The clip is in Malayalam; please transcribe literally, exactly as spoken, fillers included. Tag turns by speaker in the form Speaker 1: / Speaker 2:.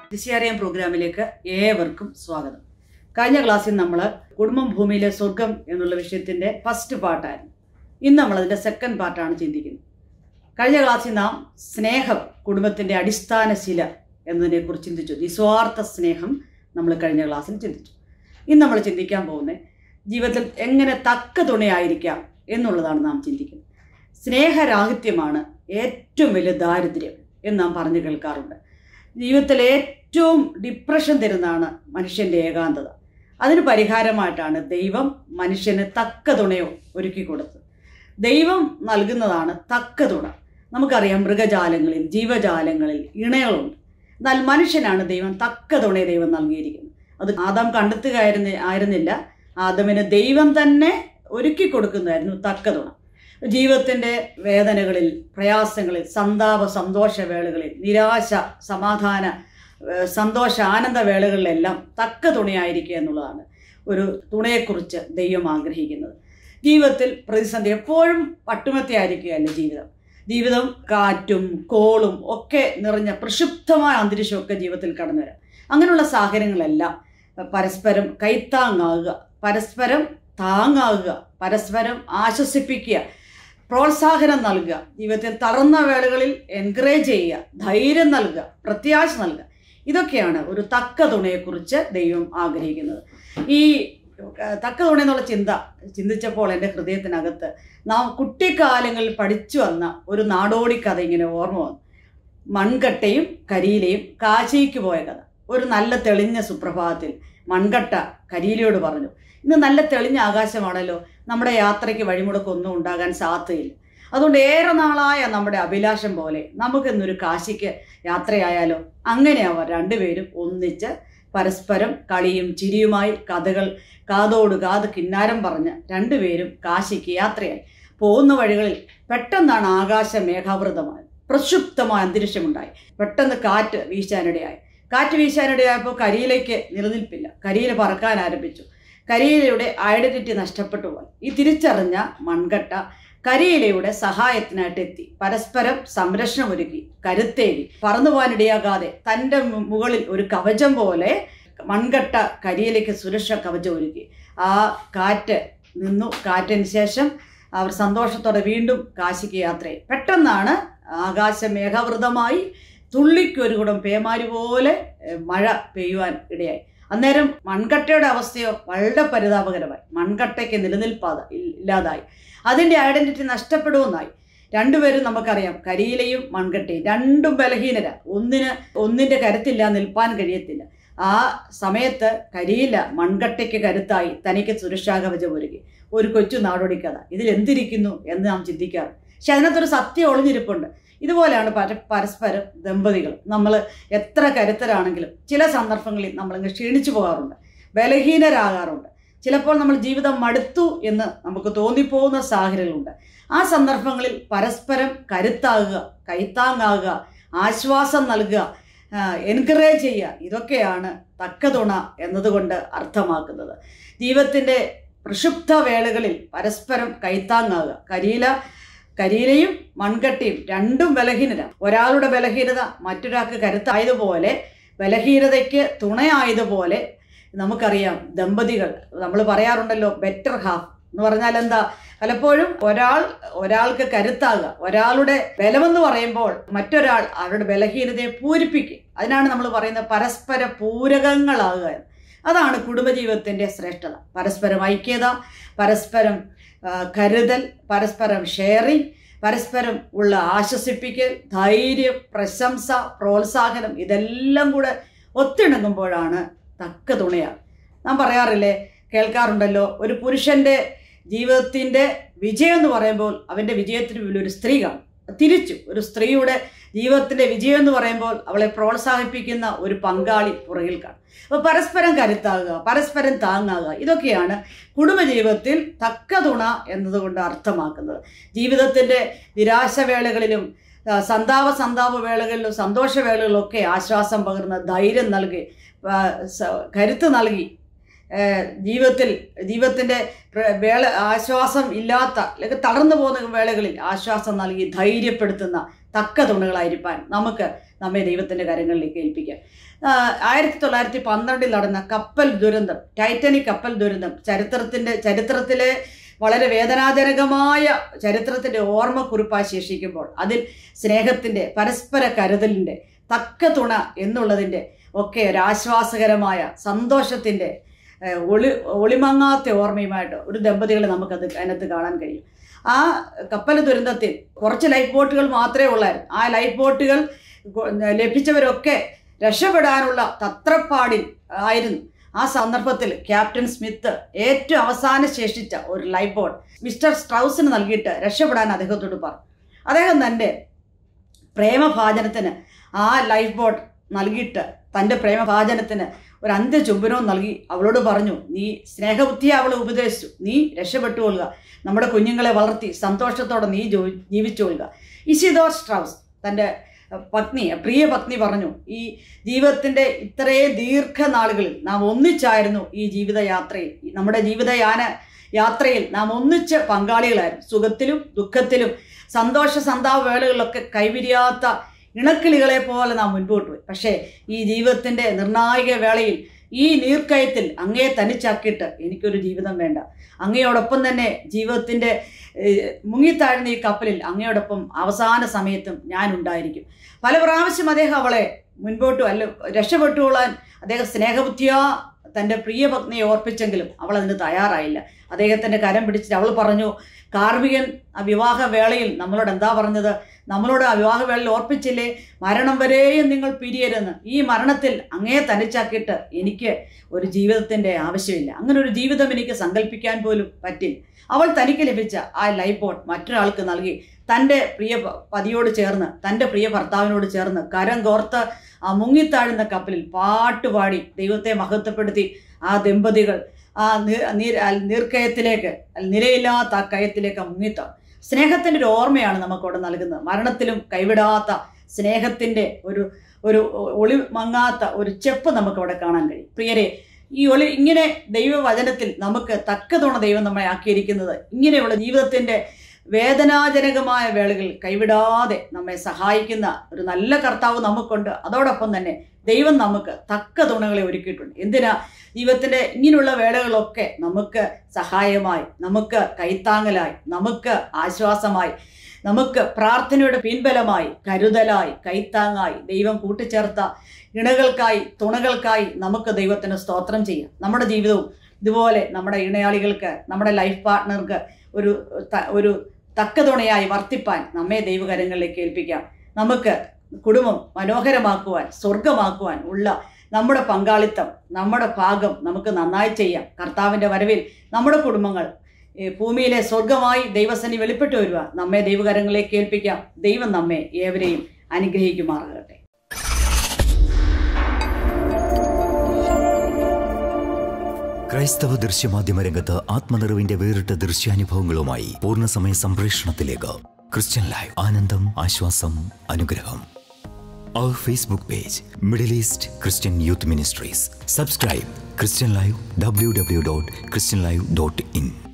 Speaker 1: ദിശാറിയം പ്രോഗ്രാമിലേക്ക് ഏവർക്കും സ്വാഗതം. കഴിഞ്ഞ ക്ലാസ്സിൽ നമ്മൾ കുടുംബം ഭൂമിയിലെ സ്വർഗം എന്നുള്ള വിഷയത്തിൻ്റെ ഫസ്റ്റ് പാർട്ടായിരുന്നു. ഇന്ന് നമ്മളതിൻ്റെ സെക്കൻഡ് പാർട്ടാണ് ചിന്തിക്കുന്നത്. കഴിഞ്ഞ ക്ലാസ്സിൽ നാം സ്നേഹം കുടുംബത്തിൻ്റെ അടിസ്ഥാന ശില എന്നതിനെക്കുറിച്ച് ചിന്തിച്ചു. നിസ്വാർത്ഥ സ്നേഹം നമ്മൾ കഴിഞ്ഞ ക്ലാസ്സിൽ ചിന്തിച്ചു. ഇന്ന് നമ്മൾ ചിന്തിക്കാൻ പോകുന്നത് ജീവിതത്തിൽ എങ്ങനെ തക്ക തുണയായിരിക്കാം എന്നുള്ളതാണ് നാം ചിന്തിക്കുന്നത്. സ്നേഹരാഹിത്യമാണ് ഏറ്റവും വലിയ ദാരിദ്ര്യം എന്ന് നാം പറഞ്ഞു കേൾക്കാറുണ്ട്. ജീവിതത്തിൽ ഏറ്റവും ഡിപ്രഷൻ തരുന്നതാണ് മനുഷ്യൻ്റെ ഏകാന്തത. അതിന് പരിഹാരമായിട്ടാണ് ദൈവം മനുഷ്യന് തക്ക തുണയോ ഒരുക്കി കൊടുത്തത്. ദൈവം നൽകുന്നതാണ് തക്ക തുണ. നമുക്കറിയാം, മൃഗജാലങ്ങളിൽ ജീവജാലങ്ങളിൽ ഇണകളുണ്ട്. എന്നാൽ മനുഷ്യനാണ് ദൈവം തക്ക തുണയെ ദൈവം നൽകിയിരിക്കുന്നത്. അത് ആദാം കണ്ടെത്തുകയായിരുന്ന ആയിരുന്നില്ല ആദമിന് ദൈവം തന്നെ ഒരുക്കി കൊടുക്കുന്നതായിരുന്നു തക്ക തുണ. ജീവിതത്തിൻ്റെ വേദനകളിൽ, പ്രയാസങ്ങളിൽ, സന്താപ സന്തോഷവേളകളിൽ, നിരാശ സമാധാന സന്തോഷ ആനന്ദവേളകളിലെല്ലാം തക്ക തുണയായിരിക്കുക എന്നുള്ളതാണ് ഒരു തുണയെക്കുറിച്ച് ദൈവം ആഗ്രഹിക്കുന്നത്. ജീവിതത്തിൽ പ്രതിസന്ധി എപ്പോഴും പട്ടുമത്തിയായിരിക്കുകയല്ല ജീവിതം. ജീവിതം കാറ്റും കോളും ഒക്കെ നിറഞ്ഞ പ്രക്ഷുബ്ധമായ അന്തരീക്ഷമൊക്കെ ജീവിതത്തിൽ കടന്നു വരാം. അങ്ങനെയുള്ള സാഹചര്യങ്ങളെല്ലാം പരസ്പരം കൈത്താങ്ങാകുക, പരസ്പരം താങ്ങാകുക, പരസ്പരം ആശ്വസിപ്പിക്കുക, പ്രോത്സാഹനം നൽകുക, ജീവിതത്തിൽ തളർന്ന വേളകളിൽ എൻകറേജ് ചെയ്യുക, ധൈര്യം നൽകുക, പ്രത്യാശ നൽകുക. ഇതൊക്കെയാണ് ഒരു തക്ക തുണയെക്കുറിച്ച് ദൈവം ആഗ്രഹിക്കുന്നത്. ഈ തക്ക തുണ എന്നുള്ള ചിന്ത ചിന്തിച്ചപ്പോൾ എൻ്റെ ഹൃദയത്തിനകത്ത് നാം കുട്ടിക്കാലങ്ങളിൽ പഠിച്ചു വന്ന ഒരു നാടോടി കഥ ഇങ്ങനെ ഓർമ്മ വന്നു. മൺകട്ടയും കരിയിലയും കാശിക്ക് പോയ കഥ. ഒരു നല്ല തെളിഞ്ഞ സുപ്രഭാതത്തിൽ മൺകട്ട കരിയിലയോട് പറഞ്ഞു, ഇന്ന് നല്ല തെളിഞ്ഞ ആകാശമാണല്ലോ, നമ്മുടെ യാത്രയ്ക്ക് വഴിമുടക്കൊന്നും ഉണ്ടാകാൻ സാധ്യതയില്ല. അതുകൊണ്ട് ഏറെ നാളായ നമ്മുടെ അഭിലാഷം പോലെ നമുക്കിന്നൊരു കാശിക്ക് യാത്രയായാലോ. അങ്ങനെ അവർ രണ്ടുപേരും ഒന്നിച്ച് പരസ്പരം കളിയും ചിരിയുമായി കഥകൾ കാതോട് കാത് കിന്നാരം പറഞ്ഞ് രണ്ടുപേരും കാശിക്ക് യാത്രയായി. പോകുന്ന വഴികളിൽ പെട്ടെന്നാണ് ആകാശം മേഘാവൃതമായി പ്രക്ഷുബ്ധമായ അന്തരീക്ഷമുണ്ടായി. പെട്ടെന്ന് കാറ്റ് വീശാനിടയായി. കാറ്റ് വീശാനിടയായപ്പോൾ കരിയിലേക്ക് നിലനിൽപ്പില്ല. കരിയില പറക്കാൻ ആരംഭിച്ചു. കരിയിലയുടെ ഐഡന്റിറ്റി നഷ്ടപ്പെട്ടു പോയി. ഈ തിരിച്ചറിഞ്ഞ മൺകട്ട കരിയിലയുടെ സഹായത്തിനായിട്ട് എത്തി. പരസ്പരം സംരക്ഷണമൊരുക്കി, കരുത്തേകി, പറന്നു പോകാനിടയാകാതെ തൻ്റെ മുകളിൽ ഒരു കവചം പോലെ മൺകട്ട കരിയിലേക്ക് സുരക്ഷ കവചം ഒരുക്കി. ആ കാറ്റ് നിന്നു. കാറ്റിന് ശേഷം അവർ സന്തോഷത്തോടെ വീണ്ടും കാശിക്ക് യാത്രയായി. പെട്ടെന്നാണ് ആകാശം മേഘാവൃതമായി തുള്ളിക്കൊരു കുടം പേമാരി പോലെ മഴ പെയ്യുവാൻ ഇടയായി. അന്നേരം മൺകട്ടയുടെ അവസ്ഥയോ വളരെ പരിതാപകരമായി. മൺകട്ടയ്ക്ക് നിലനിൽപ്പാതെ ഇല്ലാതായി. അതിൻ്റെ ഐഡന്റിറ്റി നഷ്ടപ്പെടുമെന്നായി. രണ്ടുപേരും നമുക്കറിയാം, കരിയിലയും മൺകട്ടയും രണ്ടും ബലഹീനരാ. ഒന്നിന് ഒന്നിൻ്റെ കരുത്തില്ല, നിൽപ്പാൻ കഴിയത്തില്ല. ആ സമയത്ത് കരിയില മൺകട്ടയ്ക്ക് കരുത്തായി തനിക്ക് സുരക്ഷാ കവചം ഒരുക്കി. ഒരു കൊച്ചു നാടോടിക്കഥ. ഇതിൽ എന്തിരിക്കുന്നു എന്ന് നാം ചിന്തിക്കാറ്. പക്ഷെ അതിനകത്തൊരു സത്യം ഒളിഞ്ഞിരിപ്പുണ്ട്. ഇതുപോലെയാണ് പര പരസ്പരം ദമ്പതികൾ. നമ്മൾ എത്ര കരുത്തരാണെങ്കിലും ചില സന്ദർഭങ്ങളിൽ നമ്മളിങ്ങ് ക്ഷീണിച്ചു പോകാറുണ്ട്, ബലഹീനരാകാറുണ്ട്. ചിലപ്പോൾ നമ്മൾ ജീവിതം മടുത്തു എന്ന് നമുക്ക് തോന്നിപ്പോകുന്ന സാഹചര്യങ്ങളുണ്ട്. ആ സന്ദർഭങ്ങളിൽ പരസ്പരം കരുത്താകുക, കൈത്താങ്ങാകുക, ആശ്വാസം നൽകുക, എൻകറേജ് ചെയ്യുക. ഇതൊക്കെയാണ് തക്ക തുണ എന്നതുകൊണ്ട് അർത്ഥമാക്കുന്നത്. ജീവിതത്തിൻ്റെ പ്രക്ഷുബ്ധ വേളകളിൽ പരസ്പരം കൈത്താങ്ങാകുക. കരിയില കരിയിലയും മൺകട്ടയും രണ്ടും ബലഹീനരാണ്. ഒരാളുടെ ബലഹീനത മറ്റൊരാൾക്ക് കരുത്തായതുപോലെ, ബലഹീനതയ്ക്ക് തുണയായതുപോലെ നമുക്കറിയാം ദമ്പതികൾ. നമ്മൾ പറയാറുണ്ടല്ലോ ബെറ്റർ ഹാഫ് എന്ന് പറഞ്ഞാൽ എന്താ? പലപ്പോഴും ഒരാൾ ഒരാൾക്ക് കരുത്താകുക. ഒരാളുടെ ബലമെന്ന് പറയുമ്പോൾ മറ്റൊരാൾ അവരുടെ ബലഹീനതയെ പൂരിപ്പിക്കും. അതിനാണ് നമ്മൾ പറയുന്നത് പരസ്പര പൂരകങ്ങളാകുക. അതാണ് കുടുംബജീവിതത്തിൻ്റെ ശ്രേഷ്ഠത. പരസ്പരം ഐക്യത, പരസ്പരം കരുതൽ, പരസ്പരം ഷെയറിങ്, പരസ്പരം ഉള്ള ആശ്വസിപ്പിക്കൽ, ധൈര്യം, പ്രശംസ, പ്രോത്സാഹനം, ഇതെല്ലാം കൂടെ ഒത്തിണങ്ങുമ്പോഴാണ് തക്ക തുണയാണ്. നാം പറയാറില്ലേ, കേൾക്കാറുണ്ടല്ലോ, ഒരു പുരുഷൻ്റെ ജീവിതത്തിൻ്റെ വിജയം എന്ന് പറയുമ്പോൾ അവൻ്റെ വിജയത്തിന് മുന്നിൽ ഒരു സ്ത്രീ കാണും. തിരിച്ചു ഒരു സ്ത്രീയുടെ ജീവിതത്തിൻ്റെ വിജയം എന്ന് പറയുമ്പോൾ അവളെ പ്രോത്സാഹിപ്പിക്കുന്ന ഒരു പങ്കാളി പുറകിൽ കാണും. അപ്പോൾ പരസ്പരം കരുത്താകുക, പരസ്പരം താങ്ങാകുക, ഇതൊക്കെയാണ് കുടുംബജീവിതത്തിൽ തക്ക തുണ എന്നതുകൊണ്ട് അർത്ഥമാക്കുന്നത്. ജീവിതത്തിൻ്റെ നിരാശവേളകളിലും സന്താപ സന്താപ വേളകളിലും സന്തോഷവേളകളിലും ഒക്കെ ആശ്വാസം പകർന്ന് ധൈര്യം നൽകി, കരുത്ത് നൽകി, ജീവിതത്തിൽ ജീവിതത്തിൻ്റെ വേള ആശ്വാസം ഇല്ലാത്ത അല്ലെങ്കിൽ തളർന്നു പോകുന്ന വേളകളിൽ ആശ്വാസം നൽകി ധൈര്യപ്പെടുത്തുന്ന തക്ക തുണകളായിരിക്കാൻ നമുക്ക് നമ്മെ ദൈവത്തിൻ്റെ കാര്യങ്ങളിലേക്ക് ഏൽപ്പിക്കാം. ആയിരത്തി തൊള്ളായിരത്തി പന്ത്രണ്ടിൽ നടന്ന കപ്പൽ ദുരന്തം, ടൈറ്റാനിക് കപ്പൽ ദുരന്തം ചരിത്രത്തിൻ്റെ ചരിത്രത്തിലെ വളരെ വേദനാജനകമായ ചരിത്രത്തിൻ്റെ ഓർമ്മക്കുറിപ്പായി ശേഷിക്കുമ്പോൾ അതിൽ സ്നേഹത്തിൻ്റെ, പരസ്പര കരുതലിൻ്റെ, തക്ക തുണ എന്നുള്ളതിൻ്റെ ഒക്കെ ഒരു ആശ്വാസകരമായ സന്തോഷത്തിൻ്റെ ഒളി ഒളിമങ്ങാത്ത ഓർമ്മയുമായിട്ട് ഒരു ദമ്പതികളെ നമുക്കത് അതിനകത്ത് കാണാൻ കഴിയും. ആ കപ്പൽ ദുരന്തത്തിൽ കുറച്ച് ലൈഫ് ബോട്ടുകൾ മാത്രമേ ഉള്ളായിരുന്നു. ആ ലൈഫ് ബോട്ടുകൾ ലഭിച്ചവരൊക്കെ രക്ഷപ്പെടാനുള്ള തത്രപ്പാടിൽ ആയിരുന്നു. ആ സന്ദർഭത്തിൽ ക്യാപ്റ്റൻ സ്മിത്ത് ഏറ്റവും അവസാനം ശേഷിച്ച ഒരു ലൈഫ് ബോട്ട് മിസ്റ്റർ സ്ട്രൗസിന് നൽകിയിട്ട് രക്ഷപ്പെടാൻ അദ്ദേഹത്തോട് പറഞ്ഞു. അദ്ദേഹം തൻ്റെ പ്രേമഭാജനത്തിന് ആ ലൈഫ് ബോട്ട് നൽകിയിട്ട് തൻ്റെ പ്രേമഭാജനത്തിന് ഒരു അന്ത്യചുംബനവും നൽകി അവളോട് പറഞ്ഞു, നീ സ്നേഹബുദ്ധിയെ അവളെ ഉപദേശിച്ചു, നീ രക്ഷപ്പെട്ടുകൊള്ളുക, നമ്മുടെ കുഞ്ഞുങ്ങളെ വളർത്തി സന്തോഷത്തോടെ നീ ജോ ജീവിച്ചുകൊള്ളുക. ഇസിഡോർ സ്ട്രൗസ് തൻ്റെ പത്നി, പ്രിയ പത്നി പറഞ്ഞു, ഈ ജീവിതത്തിൻ്റെ ഇത്രയും ദീർഘനാളുകളിൽ നാം ഒന്നിച്ചായിരുന്നു. ഈ ജീവിതയാത്രയിൽ, നമ്മുടെ ജീവിതയാന യാത്രയിൽ നാം ഒന്നിച്ച് പങ്കാളികളായിരുന്നു. സുഖത്തിലും ദുഃഖത്തിലും സന്തോഷ സന്താപ വേളകളിലൊക്കെ കൈവിരിയാത്ത ഇണക്കിളികളെ പോലെ നാം മുൻപോട്ട് പോയി. പക്ഷേ ഈ ജീവിതത്തിൻ്റെ നിർണായക വേളയിൽ ഈ നീർക്കയത്തിൽ അങ്ങയെ തനിച്ചാക്കിയിട്ട് എനിക്കൊരു ജീവിതം വേണ്ട. അങ്ങയോടൊപ്പം തന്നെ ജീവിതത്തിൻ്റെ മുങ്ങിത്താഴ്ന്ന ഈ കപ്പലിൽ അങ്ങയോടൊപ്പം അവസാന സമയത്തും ഞാൻ ഉണ്ടായിരിക്കും. പല പ്രാവശ്യം അദ്ദേഹം അവളെ മുൻപോട്ട് അല്ല രക്ഷപ്പെട്ടുകൊള്ളാൻ അദ്ദേഹം സ്നേഹബുദ്ധിയാ തൻ്റെ പ്രിയ പത്നിയെ ഓർപ്പിച്ചെങ്കിലും അവൾ അതിന് തയ്യാറായില്ല. അദ്ദേഹത്തിൻ്റെ കരം പിടിച്ചിട്ട് അവൾ പറഞ്ഞു, കാർമികൻ ആ വിവാഹ വേളയിൽ നമ്മളോട് എന്താ പറഞ്ഞത്? നമ്മളോട് ആ വിവാഹ വേളയിൽ ഓർപ്പിച്ചില്ലേ, മരണം വരെയും നിങ്ങൾ പിരിയരുതെന്ന്. ഈ മരണത്തിൽ അങ്ങയെ തനിച്ചാക്കിയിട്ട് എനിക്ക് ഒരു ജീവിതത്തിൻ്റെ ആവശ്യമില്ല. അങ്ങനെ ഒരു ജീവിതം എനിക്ക് സങ്കല്പിക്കാൻ പോലും പറ്റില്ല. അവൾ തനിക്ക് ലഭിച്ച ആ ലൈഫ് ബോട്ട് മറ്റൊരാൾക്ക് നൽകി തൻ്റെ പ്രിയ പതിയോട് ചേർന്ന്, തൻ്റെ പ്രിയ ഭർത്താവിനോട് ചേർന്ന് കരം കോർത്ത് ആ മുങ്ങിത്താഴുന്ന കപ്പലിൽ പാട്ടുപാടി ദൈവത്തെ മഹത്വപ്പെടുത്തി ആ ദമ്പതികൾ ആ നീർ നീർക്കയത്തിലേക്ക്, നിലയില്ലാത്ത ആ കയത്തിലേക്ക് മുങ്ങിത്താഴും. സ്നേഹത്തിൻ്റെ ഒരു ഓർമ്മയാണ് നമുക്കവിടെ നൽകുന്നത്. മരണത്തിലും കൈവിടാത്ത സ്നേഹത്തിൻ്റെ ഒരു ഒരു ഒളി മങ്ങാത്ത ഒരു ചെപ്പ് നമുക്കവിടെ കാണാൻ കഴിയും. പ്രിയരെ, ഈ ഒളി ഇങ്ങനെ ദൈവവചനത്തിൽ നമുക്ക് തക്കതുണ ദൈവം നമ്മളെ ആക്കിയിരിക്കുന്നത് ഇങ്ങനെയുള്ള ജീവിതത്തിൻ്റെ വേദനാജനകമായ വേളകളിൽ കൈവിടാതെ നമ്മെ സഹായിക്കുന്ന ഒരു നല്ല കർത്താവ് നമുക്കുണ്ട്. അതോടൊപ്പം തന്നെ ദൈവം നമുക്ക് തക്ക തുണകളെ ഒരുക്കിയിട്ടുണ്ട്. എന്തിനാ? ജീവിതത്തിൻ്റെ ഇങ്ങനെയുള്ള വേളകളൊക്കെ നമുക്ക് സഹായമായി, നമുക്ക് കൈത്താങ്ങലായി, നമുക്ക് ആശ്വാസമായി, നമുക്ക് പ്രാർത്ഥനയുടെ പിൻബലമായി, കരുതലായി, കൈത്താങ്ങായി ദൈവം കൂട്ടിച്ചേർത്ത ഇണകൾക്കായി, തുണകൾക്കായി നമുക്ക് ദൈവത്തിന് സ്തോത്രം ചെയ്യാം. നമ്മുടെ ജീവിതവും ഇതുപോലെ നമ്മുടെ ഇണയാളികൾക്ക്, നമ്മുടെ ലൈഫ് പാർട്ട്ണർക്ക് ഒരു ഒരു തക്കതുണയായി വർത്തിപ്പാൻ നമ്മെ ദൈവകരങ്ങളിലേക്ക് ഏൽപ്പിക്കാം. നമുക്ക് കുടുംബം മനോഹരമാക്കുവാൻ, സ്വർഗമാക്കുവാൻ ഉള്ള നമ്മുടെ പങ്കാളിത്തം, നമ്മുടെ ഭാഗം നമുക്ക് നന്നായി ചെയ്യാം. കർത്താവിൻ്റെ വരവിൽ നമ്മുടെ കുടുംബങ്ങൾ ഭൂമിയിലെ സ്വർഗമായി ദൈവസന്നി വെളിപ്പെട്ടു വരിക. നമ്മെ ദൈവകരങ്ങളിലേക്ക് ഏൽപ്പിക്കാം. ദൈവം നമ്മെ ഏവരെയും അനുഗ്രഹിക്കുമാറാകട്ടെ.
Speaker 2: ക്രൈസ്തവ ദൃശ്യമാധ്യമ രംഗത്ത് ആത്മനിറവിന്റെ വേറിട്ട ദൃശ്യാനുഭവങ്ങളുമായി പൂർണ്ണസമയ സംപ്രേഷണത്തിലേക്ക് ക്രിസ്ത്യൻ ലൈവ്. ആനന്ദം, ആശ്വാസം, അനുഗ്രഹം. Our Facebook page, Middle East Christian Youth Ministries. Subscribe, Christian Live, w w w dot christian live dot in.